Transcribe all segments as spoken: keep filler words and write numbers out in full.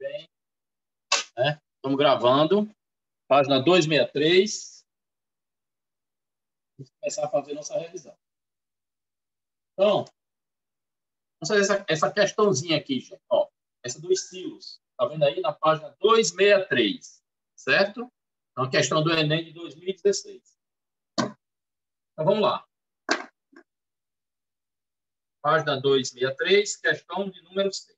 bem. Né? Estamos gravando. Página duzentos e sessenta e três. Vamos começar a fazer nossa revisão. Então, vamos fazer essa, essa questãozinha aqui, gente. Ó, essa dos silos. Está vendo aí na página duzentos e sessenta e três. Certo? É uma questão do Enem de dois mil e dezesseis. Então, vamos lá. Página duzentos e sessenta e três, questão de número seis.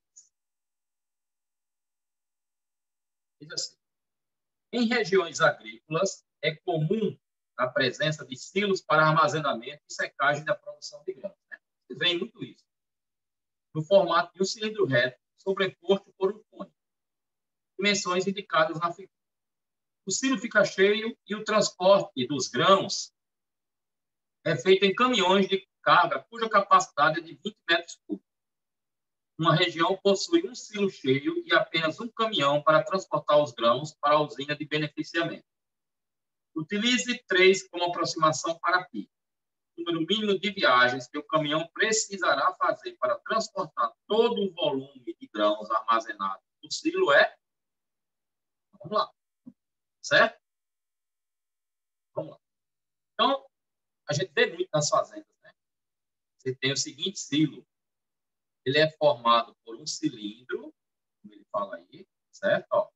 Diz assim. Em regiões agrícolas, é comum a presença de silos para armazenamento e secagem da produção de grãos. Né? Vem muito isso. No formato de um cilindro reto, sobreposto por um cone. Dimensões indicadas na figura. O silo fica cheio e o transporte dos grãos é feito em caminhões de carga cuja capacidade é de vinte metros cúbicos. Uma região possui um silo cheio e apenas um caminhão para transportar os grãos para a usina de beneficiamento. Utilize três como aproximação para π. O número mínimo de viagens que o caminhão precisará fazer para transportar todo o volume de grãos armazenado no silo é... Vamos lá. Certo? Vamos lá. Então, a gente vê muito nas fazendas, né? Você tem o seguinte silo. Ele é formado por um cilindro, como ele fala aí, certo? Ó.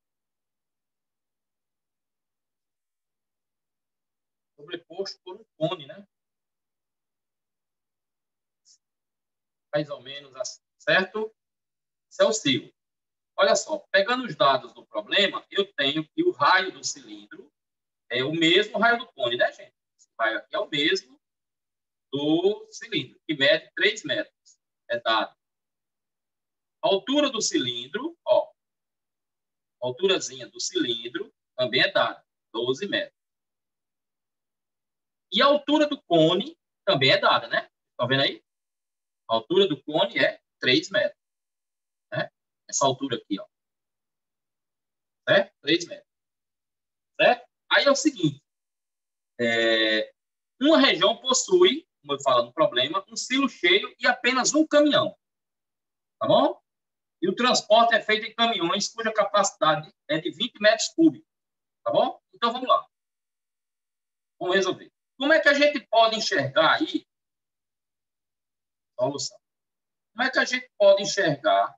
Sobreposto por um cone, né? Mais ou menos assim, certo? Esse é o silo. Olha só, pegando os dados do problema, eu tenho que o raio do cilindro é o mesmo raio do cone, né, gente? Esse raio aqui é o mesmo do cilindro, que mede três metros. É dado. A altura do cilindro, ó, a alturazinha do cilindro também é dada, doze metros. E a altura do cone também é dada, né? Estão vendo aí? A altura do cone é três metros. Né? Essa altura aqui, ó. Certo? três metros. Certo? Aí é o seguinte. É, uma região possui, como eu falo no problema, um silo cheio e apenas um caminhão. Tá bom? E o transporte é feito em caminhões cuja capacidade é de vinte metros cúbicos. Tá bom? Então, vamos lá. Vamos resolver. Como é que a gente pode enxergar aí? Solução. Como é que a gente pode enxergar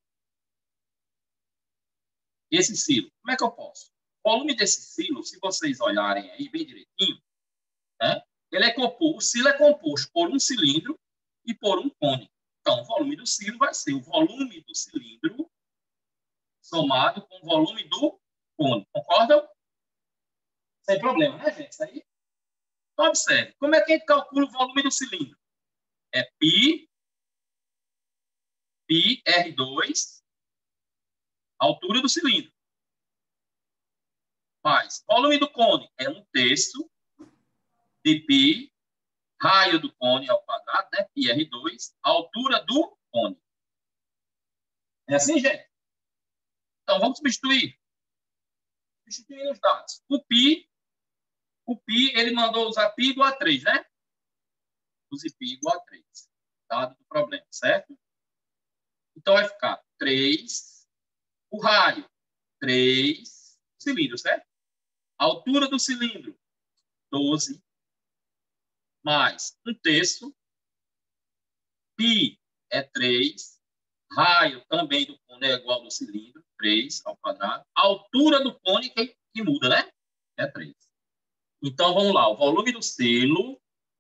esse silo? Como é que eu posso? O volume desse silo, se vocês olharem aí bem direitinho, né? Ele é composto, o silo é composto por um cilindro e por um cone. Então, o volume do silo vai ser o volume do cilindro somado com o volume do cone. Concordam? Sem problema, né, gente? Isso aí? Então, observe. Como é que a gente calcula o volume do cilindro? É π, π R dois, altura do cilindro. Mais volume do cone é um terço de π, raio do cone ao quadrado, né? π R dois, altura do cone. É assim, gente? Então, vamos substituir. Substituir os dados. O π, o π, ele mandou usar π igual a três, né? Use π igual a três. Dado do problema, certo? Então, vai ficar três, o raio, três, cilindro, certo? A altura do cilindro, doze, mais um terço, π é três, raio também do cone é igual ao do cilindro, três ao quadrado. A altura do cone que, que muda, né? É três. Então, vamos lá. O volume do silo,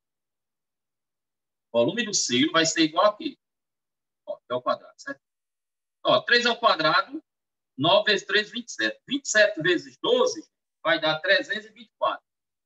o volume do silo vai ser igual a quê? Ó, é ao quadrado, certo? Ó, três ao quadrado, nove vezes três, vinte e sete. vinte e sete vezes doze vai dar trezentos e vinte e quatro.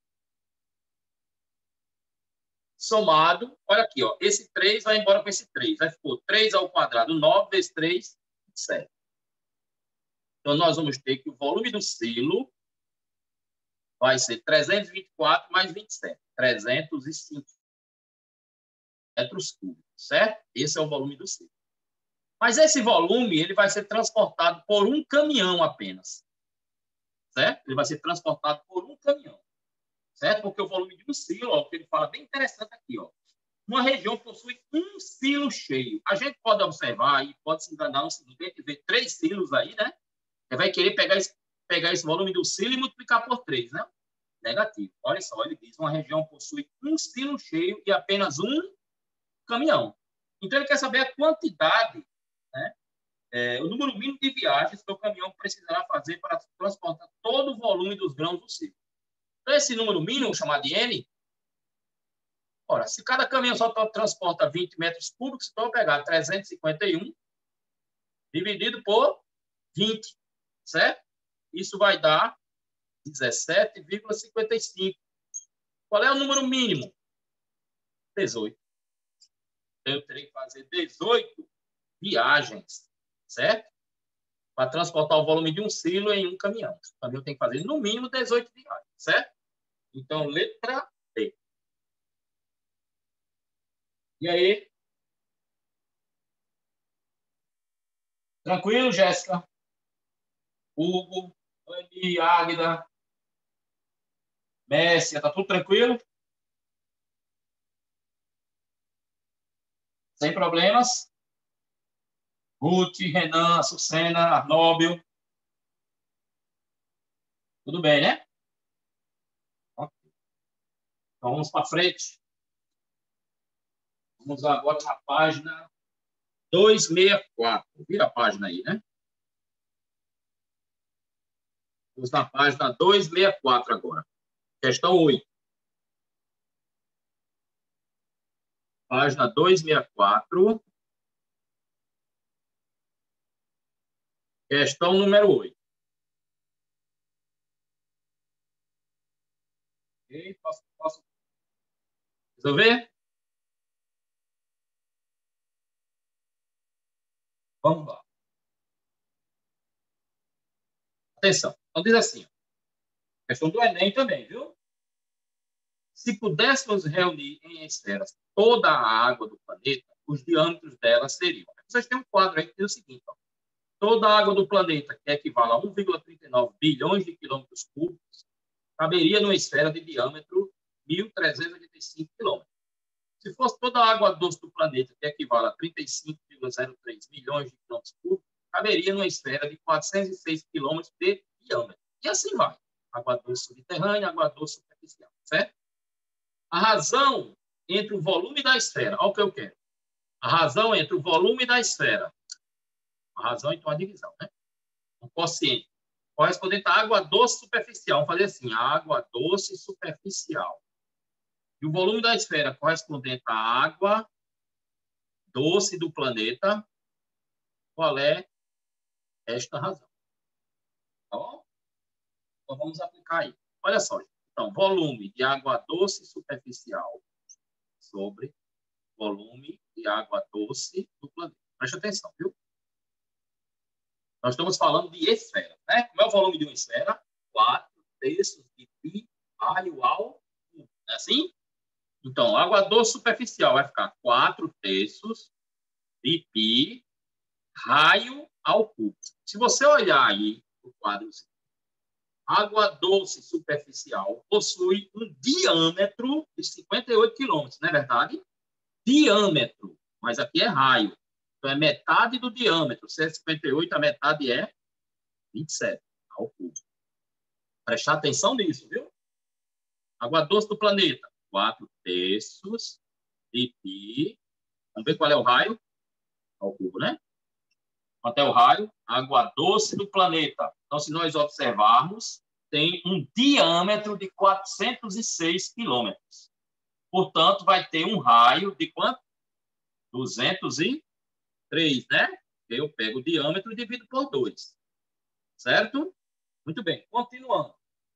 Somado, olha aqui, ó, esse três vai embora com esse três. Aí ficou três ao quadrado, nove vezes três, vinte e sete. Então, nós vamos ter que o volume do silo vai ser trezentos e vinte e quatro mais vinte e sete. trezentos e cinco metros cúbicos, certo? Esse é o volume do silo. Mas esse volume ele vai ser transportado por um caminhão apenas. Certo? Ele vai ser transportado por um caminhão. Certo? Porque o volume de um silo, ó, o que ele fala bem interessante aqui, ó. Uma região possui um silo cheio. A gente pode observar e pode se enganar no seguinte, a gente vê três silos aí, né? Ele vai querer pegar esse, pegar esse volume do silo e multiplicar por três, né? Negativo. Olha só, ele diz, uma região possui um silo cheio e apenas um caminhão. Então, ele quer saber a quantidade, né? É, o número mínimo de viagens que o caminhão precisará fazer para transportar todo o volume dos grãos do silo. Então, esse número mínimo, chamado de N, ora, se cada caminhão só transporta vinte metros cúbicos, então eu vou pegar trezentos e cinquenta e um dividido por vinte, certo? Isso vai dar dezessete vírgula cinquenta e cinco. Qual é o número mínimo? dezoito. Eu terei que fazer dezoito viagens, certo? Para transportar o volume de um silo em um caminhão. O caminhão tem que fazer, no mínimo, dezoito viagens, certo? Então, letra B. E aí? Tranquilo, Jéssica? Hugo, Anny, Águida, Messia, tá tudo tranquilo? Sem problemas? Ruth, Renan, Sucena, Arnóbio. Tudo bem, né? Okay. Então, vamos para frente. Vamos agora na página duzentos e sessenta e quatro. Vira a página aí, né? Vamos na página duzentos e sessenta e quatro agora. Questão oito. Página duzentos e sessenta e quatro. Questão número oito. Ok? Posso, posso resolver? Vamos lá. Atenção. Então, diz assim. Questão do Enem também, viu? Se pudéssemos reunir em esferas toda a água do planeta, os diâmetros delas seriam. Vocês têm um quadro aí que diz o seguinte: ó, toda a água do planeta, que equivale a um vírgula trinta e nove bilhões de quilômetros cúbicos, caberia numa esfera de diâmetro mil trezentos e oitenta e cinco quilômetros. Se fosse toda a água doce do planeta, que equivale a trinta e cinco vírgula zero três milhões de quilômetros cúbicos, caberia numa esfera de quatrocentos e seis quilômetros de diâmetro. E assim vai. Água doce subterrânea, água doce superficial, certo? A razão entre o volume da esfera, olha o que eu quero. A razão entre o volume da esfera, a razão então a divisão, né? O quociente correspondente à água doce superficial. Vamos fazer assim, a água doce superficial. E o volume da esfera correspondente à água doce do planeta, qual é esta razão? Tá bom? Então, vamos aplicar aí. Olha só. Então, volume de água doce superficial sobre volume de água doce do planeta. Preste atenção, viu? Nós estamos falando de esfera, né? Como é o volume de uma esfera? quatro terços de π raio ao cubo. É assim? Então, água doce superficial vai ficar quatro terços de π raio ao cubo. Se você olhar aí o quadro, água doce superficial possui um diâmetro de cinquenta e oito quilômetros, não é verdade? Diâmetro, mas aqui é raio. Então, é metade do diâmetro. Se é cinquenta e oito, a metade é vinte e sete ao cubo. Prestar atenção nisso, viu? Água doce do planeta, quatro terços de π. Vamos ver qual é o raio? Ao cubo, né? Quanto é o raio? Água doce do planeta. Então, se nós observarmos, tem um diâmetro de quatrocentos e seis quilômetros. Portanto, vai ter um raio de quanto? duzentos e três, né? Eu pego o diâmetro e divido por dois. Certo? Muito bem. Continuando.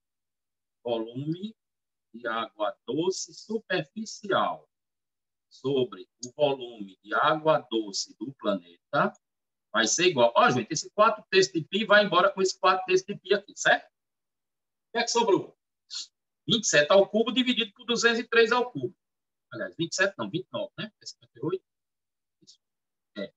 Volume de água doce superficial sobre o volume de água doce do planeta vai ser igual. Ó, gente, esse quatro terços de π vai embora com esse quatro terços de π aqui, certo? O que é que sobrou? vinte e sete ao cubo dividido por duzentos e três ao cubo. Aliás, vinte e sete não, vinte e nove, né? cinquenta e oito. Isso. É.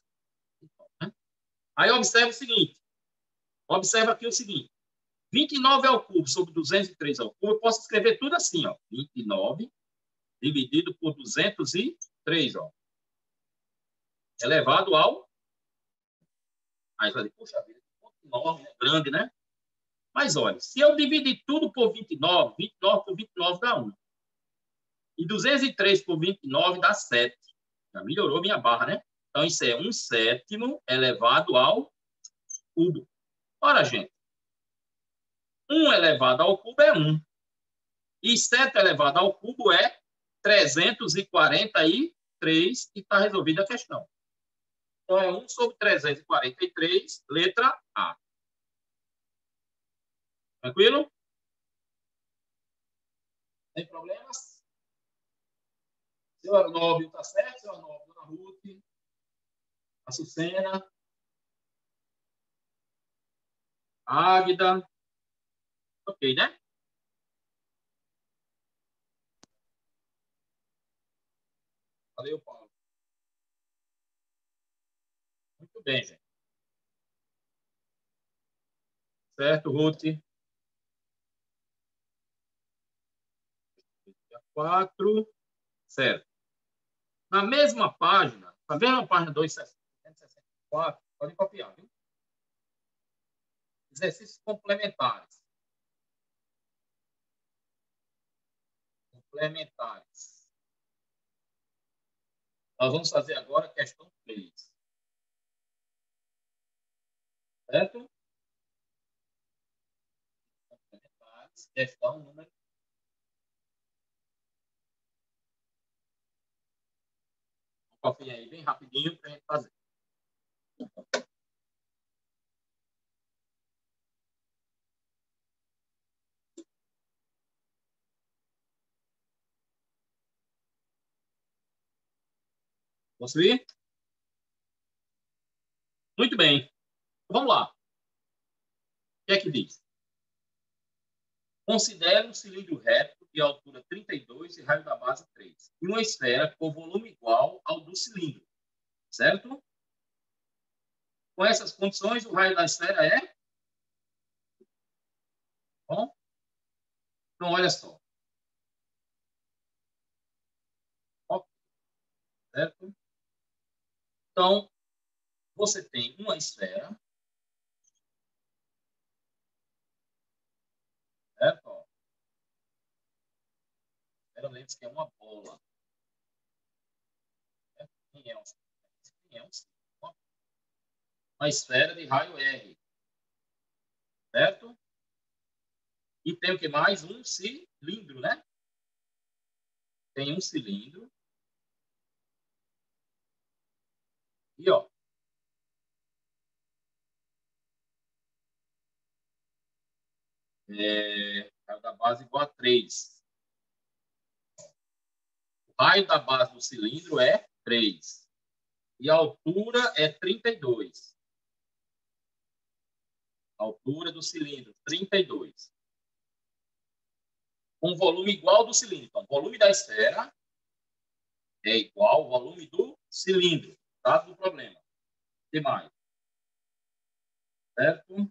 Né? Aí observa o seguinte. Observa aqui o seguinte. vinte e nove ao cubo sobre duzentos e três ao cubo, eu posso escrever tudo assim, ó. vinte e nove dividido por duzentos e três, ó. Elevado ao... Aí vai dizer, puxa vida, enorme, né? Grande, né? Mas, olha, se eu dividir tudo por vinte e nove, vinte e nove por vinte e nove dá um. E duzentos e três por vinte e nove dá sete. Já melhorou minha barra, né? Então, isso é um sétimo elevado ao cubo. Ora, gente, um elevado ao cubo é um. E sete elevado ao cubo é trezentos e quarenta e três, e está resolvida a questão. Então, é um sobre trezentos e quarenta e três, letra A. Tranquilo? Tem problemas? Seu Arnóbio está certo? Seu Arnóbio, Dona Ruth, a Sucena, a Águida. Ok, né? Valeu, Paulo. Muito bem, gente. Certo, Ruth? quatro. Certo. Na mesma página, na mesma página duzentos e sessenta e quatro, pode copiar, viu? Exercícios complementares. Complementares. Nós vamos fazer agora a questão três. Certo? Complementares. Questão número. Copia aí bem rapidinho para a gente fazer. Posso ir? Muito bem. Vamos lá. O que é que diz? Considere um cilindro reto de altura trinta e dois e raio da base três. E uma esfera com volume igual ao do cilindro. Certo? Com essas condições, o raio da esfera é? Bom? Então, olha só. Ok. Certo? Então, você tem uma esfera. Certo? Esfera, lembre-se que é uma bola. Certo? Quem é um Quem é um uma esfera de raio R. Certo? E tem o que mais? Um cilindro, né? Tem um cilindro. E, ó. É, raio da base igual a três. O raio da base do cilindro é três. E a altura é trinta e dois. A altura do cilindro, trinta e dois. Com volume igual ao do cilindro. Então, o volume da esfera é igual ao volume do cilindro. Dado do problema. O que mais? Certo?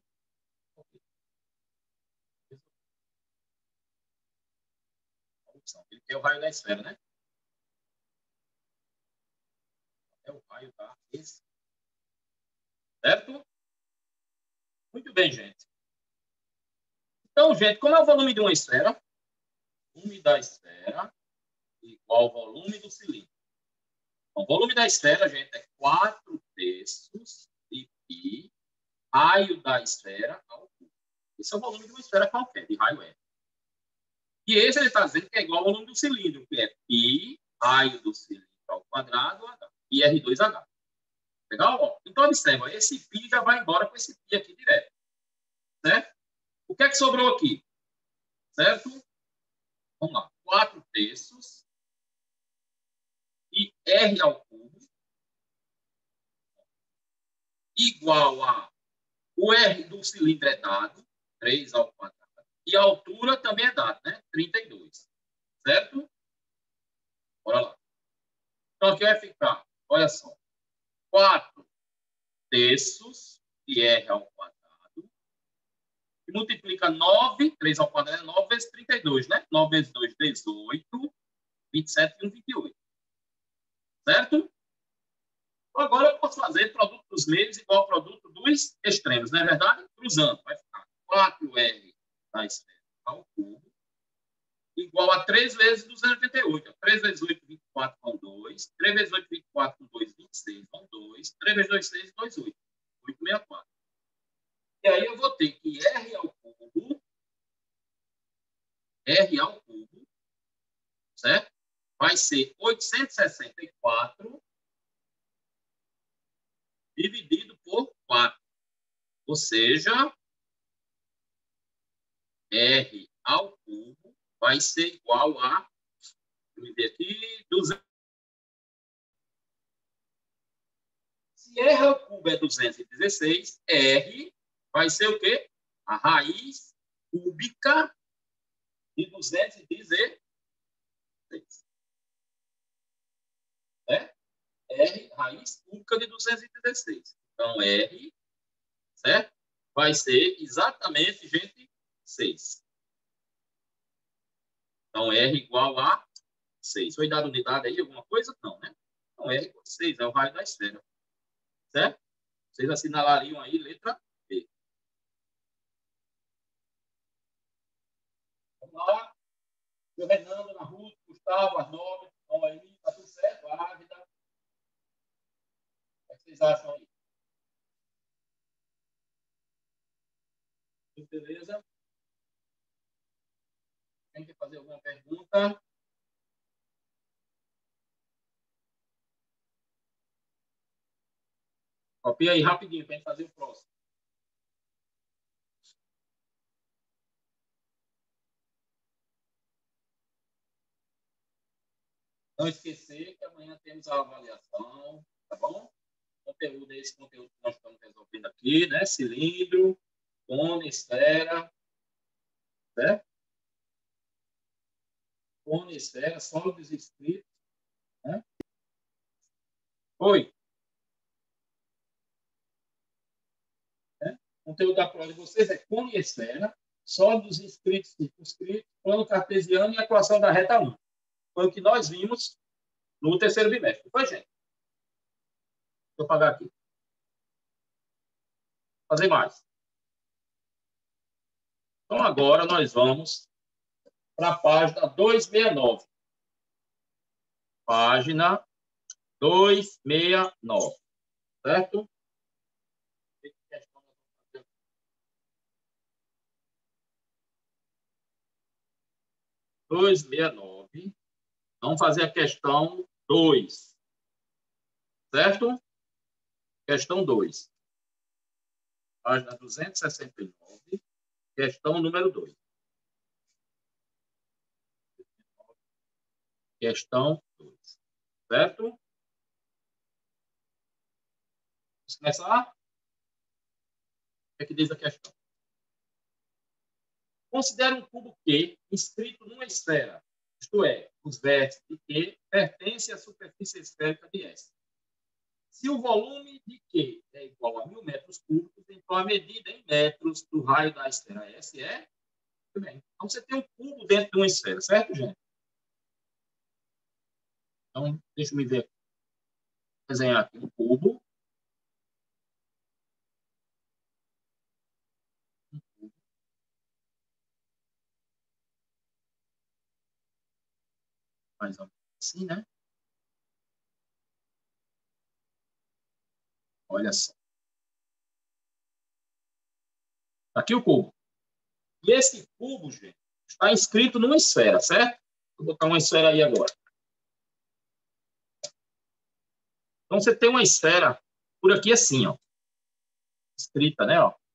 Ele quer o raio da esfera, né? É o raio da esfera. Certo? Muito bem, gente. Então, gente, como é o volume de uma esfera? O volume da esfera igual ao volume do cilindro. O volume da esfera, gente, é quatro terços de π, raio da esfera ao cubo. Esse é o volume de uma esfera qualquer, de raio R. E esse ele está dizendo que é igual ao volume do cilindro, que é π, raio do cilindro ao quadrado, H, e R dois H. Legal? Então, observa, esse π já vai embora com esse π aqui direto. Certo? O que é que sobrou aqui? Certo? Vamos lá. quatro terços e R ao cubo igual a o R do cilindro é dado, três ao quadrado, e a altura também é dada, né? trinta e dois. Certo? Bora lá. Então, aqui vai ficar, olha só, quatro terços de R ao quadrado, e multiplica nove, três ao quadrado é nove vezes trinta e dois, né? nove vezes dois, dezoito, vinte e sete e um, vinte e oito. Certo? Agora eu posso fazer produto dos meios igual ao produto dos extremos, não é verdade? Cruzando, vai ficar quatro R da esfera ao cubo igual a três vezes duzentos e oitenta e oito. três vezes oito, vinte e quatro, vão dois. três vezes oito, vinte e quatro, com dois, vinte e seis, vão dois. três vezes dois, seis, dois, oito. oito, sessenta e quatro. E aí eu vou ter que R ao cubo, R ao cubo, certo? Vai ser oitocentos e sessenta e quatro dividido por quatro. Ou seja, R ao cubo vai ser igual a, deixa eu ver aqui, duzentos. Se R ao cubo é duzentos e dezesseis, R vai ser o quê? A raiz cúbica de duzentos e dezesseis. É? R, raiz cúbica de duzentos e dezesseis. Então, R, certo? Vai ser exatamente, gente, seis. Então, R igual a seis. Foi dado unidade aí, alguma coisa? Não, né? Então, R igual a seis, é o raio da esfera. Certo? Vocês assinalariam aí letra B. Vamos lá. O Renando, Ana Ruth, Gustavo, Arnaldo, estão aí, tá tudo certo? Ávida. O que vocês acham aí? Tudo beleza? Quem quer fazer alguma pergunta? Copia aí rapidinho para a gente fazer o próximo. Não esquecer que amanhã temos a avaliação, tá bom? Conteúdo é esse conteúdo que nós estamos resolvendo aqui, né? Cilindro, cone, esfera, certo? Cone, esfera, sólidos escritos, né? Oi. Né? O conteúdo da prova de vocês é cone e esfera, sólidos inscritos, circunscritos, plano cartesiano e equação da reta um. Foi o que nós vimos no terceiro bimestre. Foi, gente? Deixa eu apagar aqui. Vou fazer mais. Então, agora nós vamos para a página duzentos e sessenta e nove. Página duzentos e sessenta e nove. Certo? duzentos e sessenta e nove. Vamos fazer a questão dois. Certo? Questão dois. Página duzentos e sessenta e nove. Questão número dois. Questão dois. Certo? Vamos começar? O que é que diz a questão? Considere um cubo Q inscrito numa esfera, isto é, os vértices de Q pertencem à superfície esférica de S. Se o volume de Q é igual a mil metros cúbicos, então a medida em metros do raio da esfera S é... Bem, então, você tem um cubo dentro de uma esfera, certo, gente? Então, deixa eu ver aqui. Desenhar aqui um cubo. Um cubo. Mais ou menos assim, né? Olha só. Aqui o cubo. E esse cubo, gente, está inscrito numa esfera, certo? Vou botar uma esfera aí agora. Então, você tem uma esfera por aqui assim, ó. Escrita, né? Ó.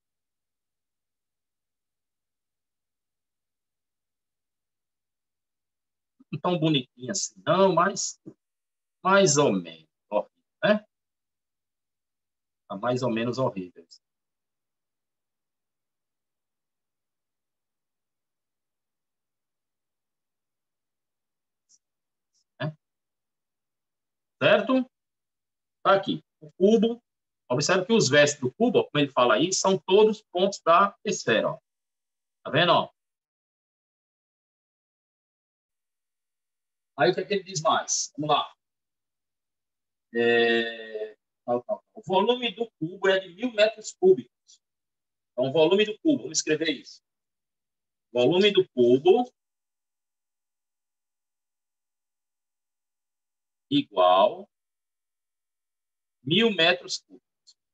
Não tão bonitinha assim, não, mas mais ou menos, ó, né? Tá mais ou menos horrível. Né? Certo? Tá aqui. O cubo. Observe que os vértices do cubo, ó, como ele fala aí, são todos pontos da esfera. Ó. Tá vendo? Ó? Aí o que, é que ele diz mais? Vamos lá. É, tal, tal. O volume do cubo é de mil metros cúbicos. Então, o volume do cubo, vamos escrever isso. Volume do cubo igual mil metros cúbicos.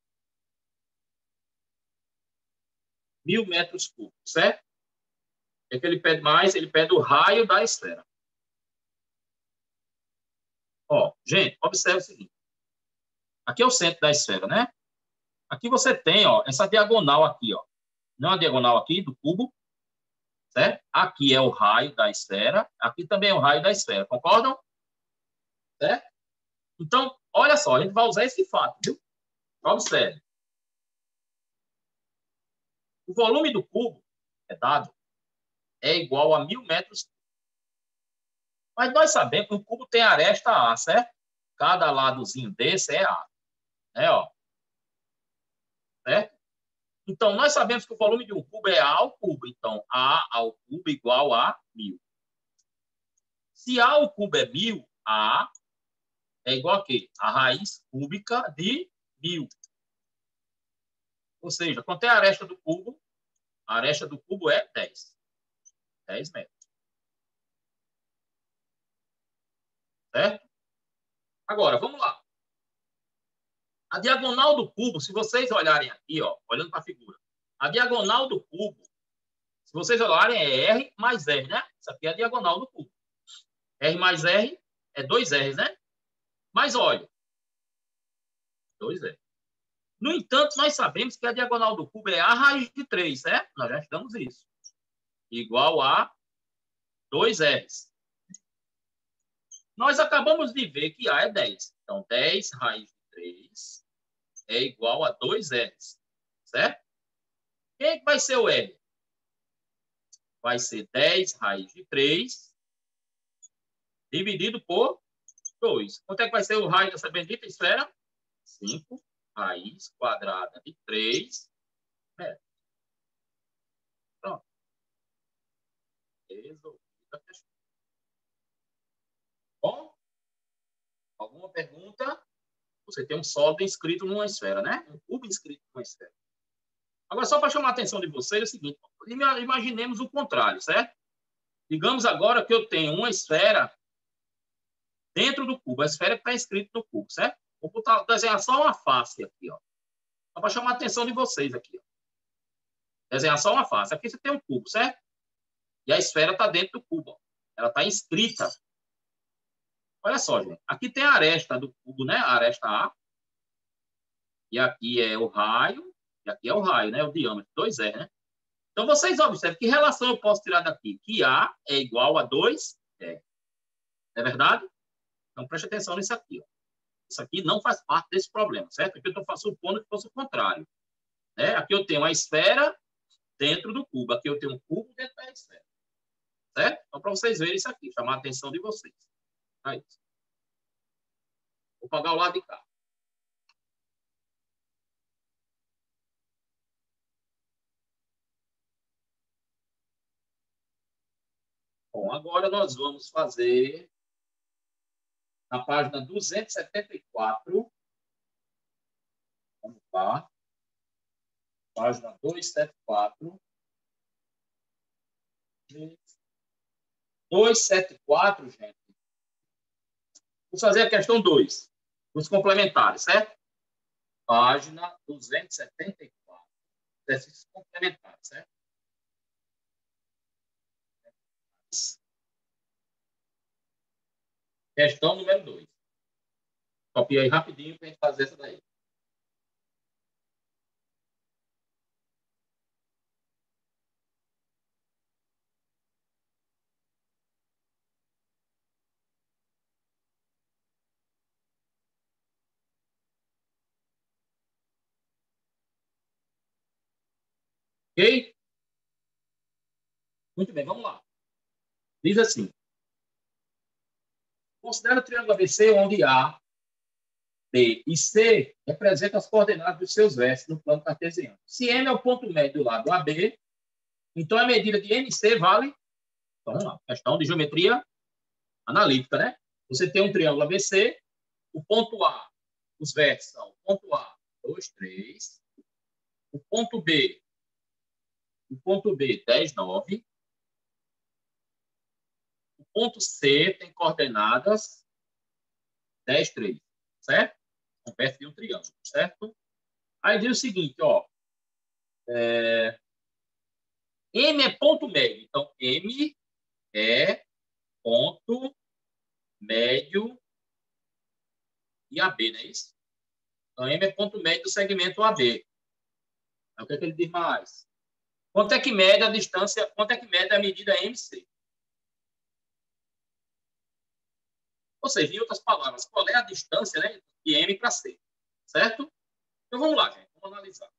Mil metros cúbicos, certo? O que é que ele pede mais? Ele pede o raio da esfera. Ó, gente, observe o seguinte. Aqui é o centro da esfera, né? Aqui você tem, ó, essa diagonal aqui, ó. Não a diagonal aqui do cubo, certo? Aqui é o raio da esfera. Aqui também é o raio da esfera. Concordam? Certo? Então, olha só, a gente vai usar esse fato, viu? Observe. O volume do cubo é dado é igual a mil metros. Mas nós sabemos que o cubo tem aresta A, certo? Cada ladozinho desse é A. Né, ó? Certo? Então, nós sabemos que o volume de um cubo é A ao cubo. Então, A ao cubo igual a mil. Se A ao cubo é mil, A é igual a quê? A raiz cúbica de mil. Ou seja, quanto é a aresta do cubo? A aresta do cubo é dez. dez metros. Certo? Agora, vamos lá. A diagonal do cubo, se vocês olharem aqui, ó, olhando para a figura, a diagonal do cubo, se vocês olharem, é R mais R, né? Isso aqui é a diagonal do cubo. R mais R é dois R's, né? Mas olha, dois R. No entanto, nós sabemos que a diagonal do cubo é A raiz de três, certo? Nós já estudamos isso. Igual a dois R's. Nós acabamos de ver que A é dez. Então, dez raiz de três é igual a dois R's. Certo? Quem é que vai ser o R? Vai ser dez raiz de três dividido por dois. Quanto é que vai ser o raio dessa bendita esfera? cinco raiz quadrada de três metros. Pronto. Resolvida a questão. Bom, alguma pergunta? Você tem um sólido inscrito numa esfera, né? Um cubo inscrito numa esfera. Agora, só para chamar a atenção de vocês, é o seguinte. Imaginemos o contrário, certo? Digamos agora que eu tenho uma esfera dentro do cubo. A esfera que está escrita no cubo, certo? Vou botar, desenhar só uma face aqui, ó. Só para chamar a atenção de vocês aqui, ó. Desenhar só uma face. Aqui você tem um cubo, certo? E a esfera está dentro do cubo, ó. Ela está inscrita. Olha só, gente. Aqui tem a aresta do cubo, né? A aresta A. E aqui é o raio. E aqui é o raio, né? O diâmetro. dois R, né? Então, vocês observam que relação eu posso tirar daqui? Que A é igual a dois R. Não é verdade? Então, preste atenção nisso aqui, ó. Isso aqui não faz parte desse problema, certo? Aqui eu estou supondo que fosse o contrário. Né? Aqui eu tenho a esfera dentro do cubo. Aqui eu tenho um cubo dentro da esfera. Certo? Então, para vocês verem isso aqui, chamar a atenção de vocês. Aí. Vou pagar o lado de cá. Bom, agora nós vamos fazer na página duzentos e setenta e quatro. Vamos lá. Página duzentos e setenta e quatro. duzentos e setenta e quatro, gente. Vamos fazer a questão dois. Os complementares, certo? Página duzentos e setenta e quatro. Exercícios complementares, certo? Questão número dois. Copia aí rapidinho para a gente fazer essa daí. Ok? Muito bem, vamos lá. Diz assim. Considera o triângulo A B C onde A, B e C representam as coordenadas dos seus vértices no plano cartesiano. Se M é o ponto médio do lado A B, então a medida de M C vale... Então, vamos lá. Questão de geometria analítica, né? Você tem um triângulo A B C, o ponto A os vértices são ponto A, dois, três. O ponto B, o ponto B, dez, nove. O ponto C tem coordenadas dez, três, certo? Um vértice de um triângulo, certo? Aí diz o seguinte, ó. É... M é ponto médio. Então, M é ponto médio e A B, não é isso? Então, M é ponto médio do segmento A B. Então, o que, é que ele diz mais? Quanto é que mede a distância, quanto é que mede a medida M C? Ou seja, em outras palavras, qual é a distância, né, de M para C? Certo? Então, vamos lá, gente. Vamos analisar.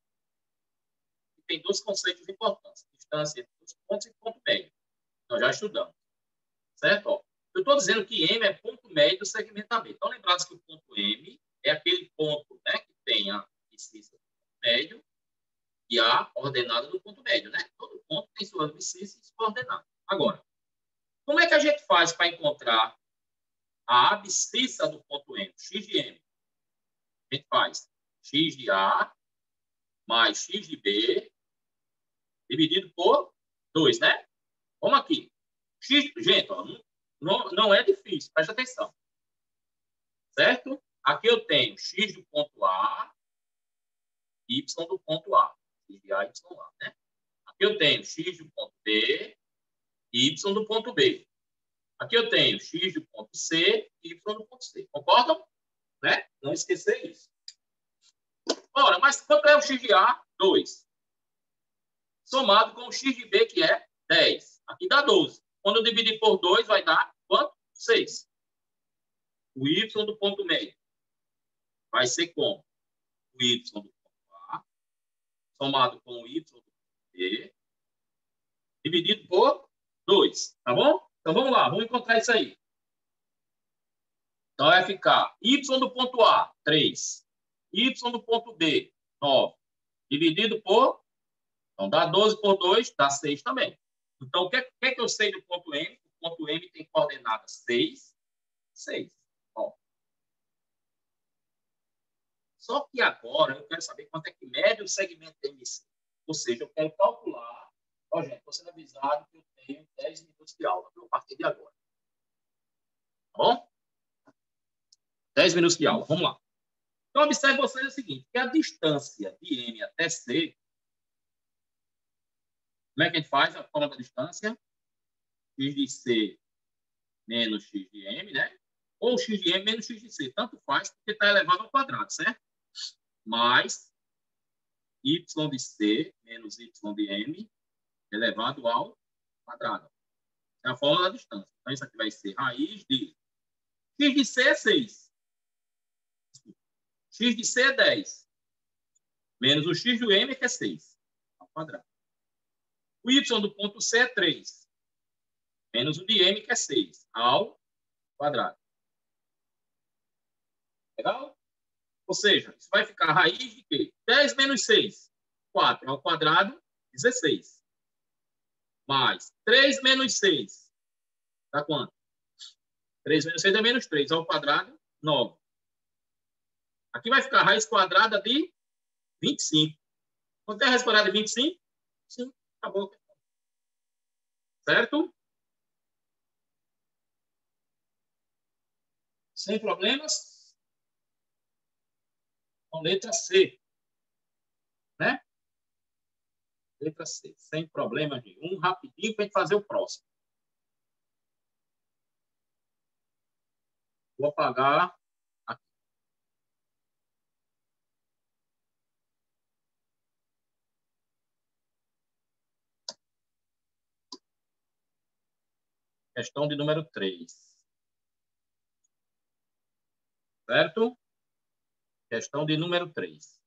Tem dois conceitos importantes. Distância entre os pontos e ponto médio. Nós já estudamos. Certo? Ó, eu estou dizendo que M é ponto médio do segmento A B. Então, lembrados que o ponto M é aquele ponto, né, que tem a abscissa do ponto médio e a ordenada do ponto médio. Né? Todo ponto tem sua abscissa e sua ordenada. Agora, como é que a gente faz para encontrar a abscissa do ponto M, x de M? A gente faz x de A mais x de B dividido por dois, né? Vamos aqui. X, gente, ó, não, não é difícil, presta atenção. Certo? Aqui eu tenho x do ponto A, y do ponto A. X de A, y lá, né? Aqui eu tenho x do ponto B, y do ponto B. Aqui eu tenho x do ponto C, y do ponto C. Concordam? Né? Não esquecer isso. Ora, mas quanto é o x de A? dois. Somado com o x de B, que é dez. Aqui dá doze. Quando eu dividir por dois, vai dar quanto? seis. O y do ponto médio vai ser como? O y do ponto A, somado com o y do ponto B, dividido por dois. Tá bom? Então, vamos lá. Vamos encontrar isso aí. Então, vai ficar y do ponto A, três. Y do ponto B, nove. Dividido por... Então, dá doze por dois, dá seis também. Então, o que, que é que eu sei do ponto M? O ponto M tem coordenadas seis, seis. Ó. Só que agora eu quero saber quanto é que mede o segmento M C. Ou seja, eu quero calcular. Ó, gente, você é avisado que eu tenho dez minutos de aula a partir de agora. Tá bom? dez minutos de aula. Vamos lá. Então, observe vocês o seguinte, que a distância de M até C, como é que a gente faz a forma da distância? X de C menos X de M, né? Ou X de M menos X de C. Tanto faz, porque está elevado ao quadrado, certo? Mais Y de C menos Y de M elevado ao quadrado. É a fórmula da distância. Então, isso aqui vai ser raiz de... X de C é seis. X de C é dez. Menos o X do M, que é seis. Ao quadrado. O Y do ponto C é três. Menos o de M, que é seis. Ao quadrado. Legal? Ou seja, isso vai ficar raiz de quê? dez menos seis. quatro ao quadrado, dezesseis. Mais três menos seis. Dá quanto? três menos seis é menos três. Ao quadrado, nove. Aqui vai ficar a raiz quadrada de vinte e cinco. Quanto é a raiz quadrada de vinte e cinco? Sim, acabou. Certo? Sem problemas? Com letra C. Né? Letra C. Sem problema nenhum. Rapidinho para a gente fazer o próximo. Vou apagar aqui. Questão de número três. Certo? Questão de número três.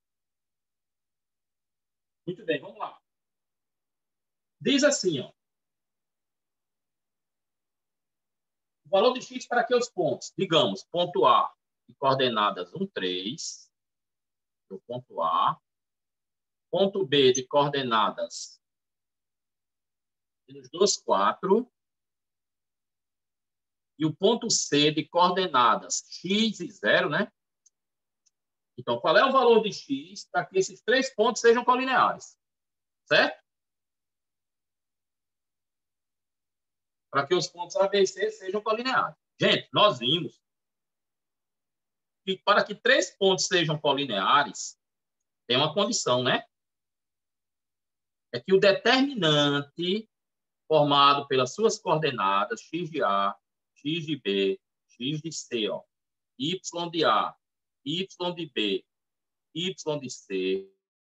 Muito bem, vamos lá. Diz assim, ó. O valor de x para aqueles pontos. Digamos, ponto A de coordenadas um, três. O ponto A. Ponto B de coordenadas menos dois, quatro. E o ponto C de coordenadas x e zero, né? Então, qual é o valor de x para que esses três pontos sejam colineares? Certo? Para que os pontos A, B e C sejam colineares. Gente, nós vimos que para que três pontos sejam colineares, tem uma condição, né? É que o determinante formado pelas suas coordenadas, x de A, x de B, x de C, ó, y de A, y de B, y de C,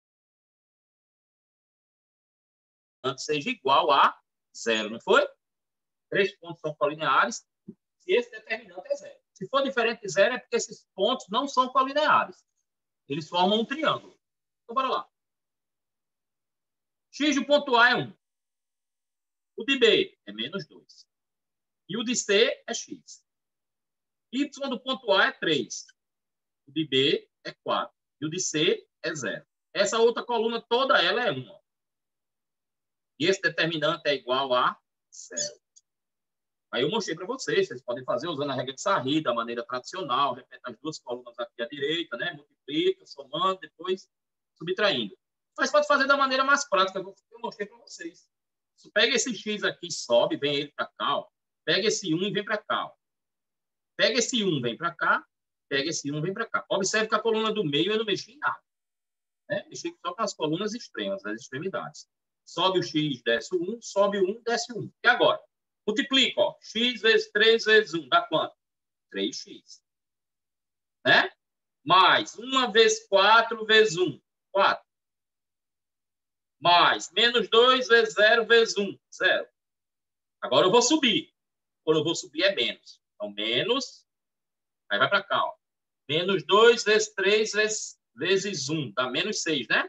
seja igual a zero, não foi? Três pontos são colineares se esse determinante é zero. Se for diferente de zero, é porque esses pontos não são colineares. Eles formam um triângulo. Então, bora lá. X do ponto A é um. O de B é menos dois. E o de C é x. Y do ponto A é três. O de B é quatro. E o de C é zero. Essa outra coluna toda ela é um. E esse determinante é igual a zero. Aí eu mostrei para vocês, vocês podem fazer usando a regra de Sarri, da maneira tradicional, repete as duas colunas aqui à direita, né? Multiplica, somando, depois subtraindo. Mas pode fazer da maneira mais prática que eu mostrei para vocês. Você pega esse x aqui, sobe, vem ele para cá, ó. Pega esse um e vem para cá. Ó. Pega esse um, vem para cá, pega esse um, vem para cá. Observe que a coluna do meio eu não mexi em nada. Né? Mexi só com as colunas extremas, as extremidades. Sobe o x, desce o um, sobe o um, desce o um. E agora? Multiplica, ó. X vezes três vezes um, dá quanto? três x. Né? Mais um vezes quatro vezes um, quatro. Mais menos dois vezes zero vezes um, zero. Agora eu vou subir. Quando eu vou subir é menos. Então, menos, aí vai para cá, ó. Menos dois vezes três vezes, vezes um, dá menos seis, né?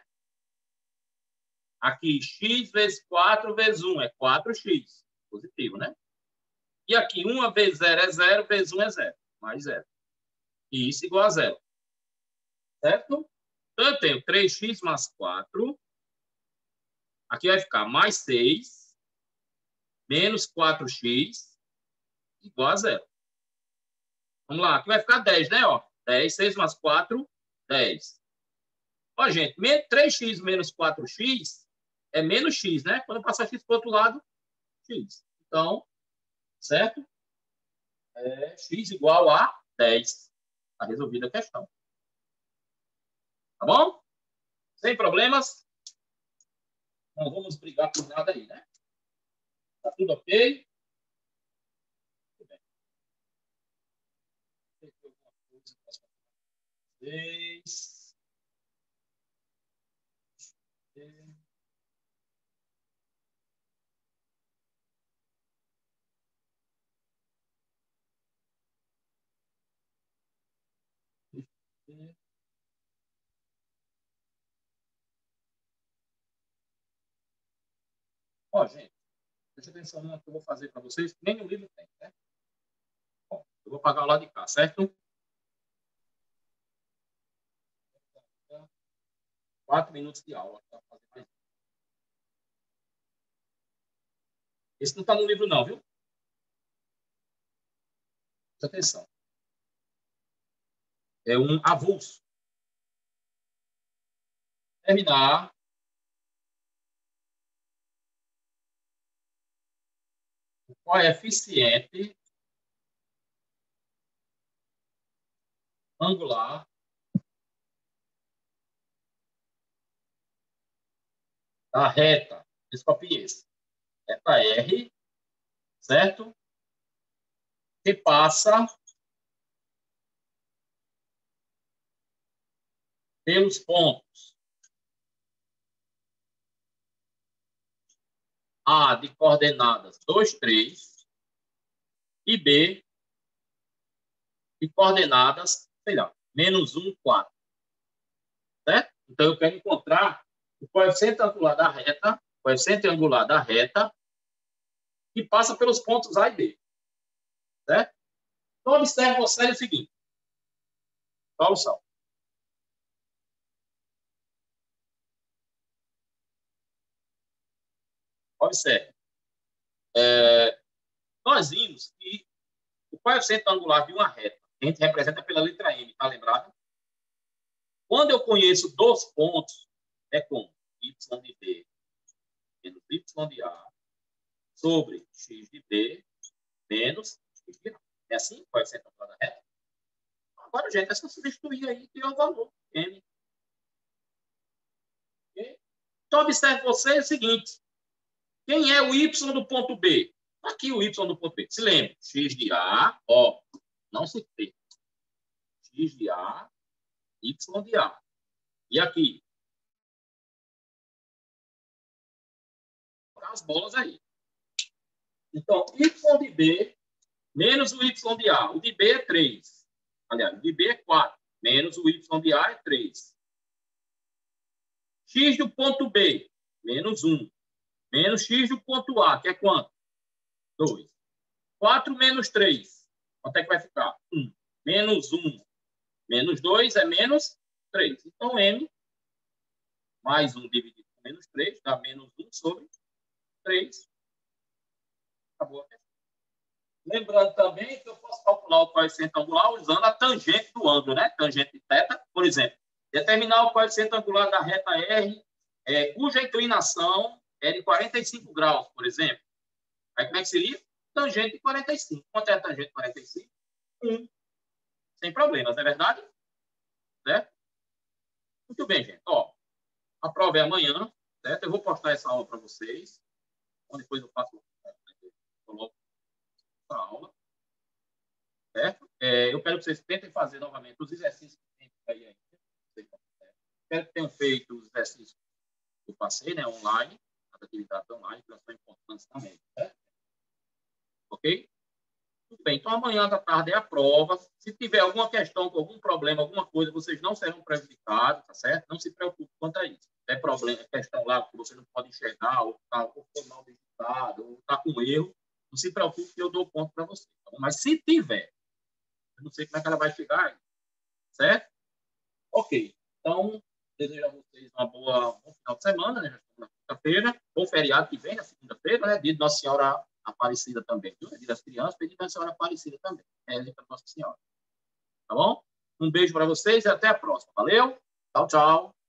Aqui, x vezes quatro vezes um, é quatro x. Positivo, né? E aqui, um vezes zero é zero, vezes um é zero. Mais zero. E isso igual a zero. Certo? Então, eu tenho três x mais quatro. Aqui vai ficar mais seis. Menos quatro x. Igual a zero. Vamos lá. Aqui vai ficar dez, né? Ó, dez. seis mais quatro, dez. Ó, gente, três x menos quatro x é menos x, né? Quando eu passar x para o outro lado, x. Então, certo? É x igual a dez. Está resolvida a questão. Tá bom? Sem problemas? Não vamos brigar por nada aí, né? Tá tudo ok? Tudo bem. Tem alguma coisa para vocês? Ó, gente, preste atenção no que eu vou fazer para vocês, que nem no livro tem, né? Ó, eu vou pagar o lado de cá, certo? Quatro minutos de aula. Pra fazer mais. Esse não está no livro, não, viu? Presta atenção. É um avulso. Terminar. O coeficiente angular da reta. Descopie esse. Reta R, certo? Que passa pelos pontos A de coordenadas dois, três e B de coordenadas, sei lá, menos um, quatro. Certo? Então, eu quero encontrar o coeficiente angular da reta, o coeficiente angular da reta que passa pelos pontos A e B. Certo? Então, observe você o seguinte. Solução. Observe. É, nós vimos que o coeficiente angular de uma reta, a gente representa pela letra M, tá lembrado? Quando eu conheço dois pontos, é como y de B menos y de A sobre x de B menos x de A. É assim? Pode ser calculada a reta? Agora, gente, é só substituir aí e criar o valor, M. Okay? Então, observe você o seguinte. Quem é o y do ponto B? Aqui o y do ponto B. Se lembre, x de A, ó, não se perca. X de A, y de A. E aqui? As bolas aí. Então, y de B menos o y de A. O de B é três. Aliás, o de B é quatro. Menos o y de A é três. X do ponto B, menos um. Menos x do ponto A, que é quanto? dois. quatro menos três. Quanto é que vai ficar? um. Menos um. Menos dois é menos três. Então, M mais um dividido por menos três dá menos um sobre três. Acabou a questão. Lembrando também que eu posso calcular o coeficiente angular usando a tangente do ângulo, né? Tangente de θ, por exemplo. Determinar o coeficiente angular da reta R, é, cuja inclinação é de quarenta e cinco graus, por exemplo. Aí como é que seria? Tangente de quarenta e cinco. Quanto é a tangente de quarenta e cinco? um. Sem problemas, não é verdade? Certo? Muito bem, gente. Ó, a prova é amanhã, certo? Eu vou postar essa aula para vocês. Então, depois eu faço coloco a aula. Certo? É, eu quero que vocês tentem fazer novamente os exercícios que tem aí ainda. Espero que tenham feito os exercícios que eu passei, né, online, as atividades online, que elas são importantes também. Certo? Ok? Muito bem. Então, amanhã da tarde é a prova. Se tiver alguma questão, com algum problema, alguma coisa, vocês não serão prejudicados, tá certo? Não se preocupe quanto a isso. É problema, é questão lá que você não pode enxergar, ou está mal digitado, ou está com erro, não se preocupe que eu dou ponto para você. Tá bom? Mas se tiver, eu não sei como é que ela vai chegar aí, certo? Ok. Então, desejo a vocês uma boa, um bom final de semana, né? Já estamos na quinta-feira. Bom feriado que vem, na segunda-feira, né? Dia de Nossa Senhora Aparecida também, viu? Dia das Crianças, dia de Nossa Senhora Aparecida também. É para Nossa Senhora. Tá bom? Um beijo para vocês e até a próxima. Valeu? Tchau, tchau.